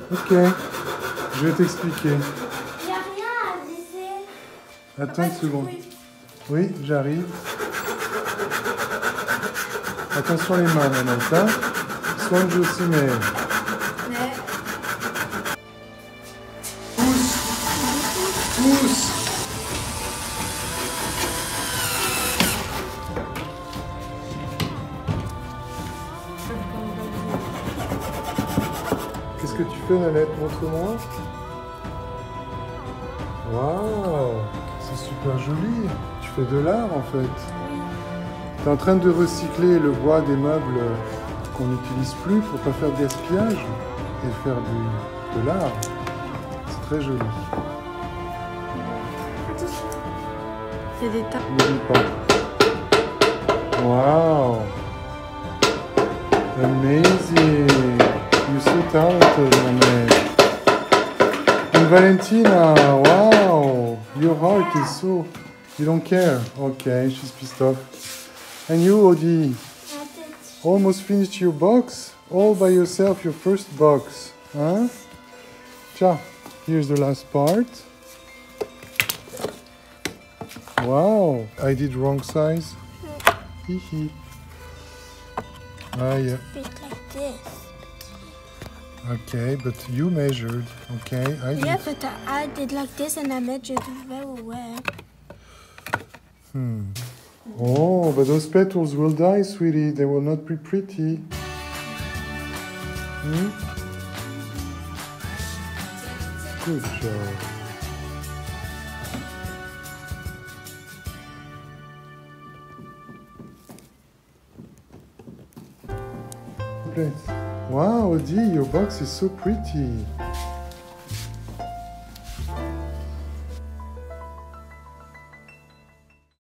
Ok, je vais t'expliquer. Il n'y a rien à laisser. Attends une seconde. Oui, j'arrive. Attention les mains, Manette, hein. Soigne aussi, mais... Pousse. Pousse. Qu'est-ce que tu fais, Nanette? Montre-moi. Waouh, c'est super joli. Tu fais de l'art en fait. Tu es en train de recycler le bois des meubles qu'on n'utilise plus pour pas faire de gaspillage et faire de l'art. C'est très joli. Il y a des tas. N'oublie pas. Waouh, amazing. You're so talented, Nanette. And Valentina, wow, your heart is so... You don't care. Okay, she's pissed off. And you, Odi, almost finished your box? All by yourself, your first box. Huh? Ciao. Here's the last part. Wow, I did wrong size. Hee. Ah, yeah. Bit like this. Okay, but you measured. Okay, I did. Yeah, but I did like this and I measured very well. Oh, but those petals will die, sweetie. They will not be pretty. Good job. Great. Wow, Odi, your box is so pretty.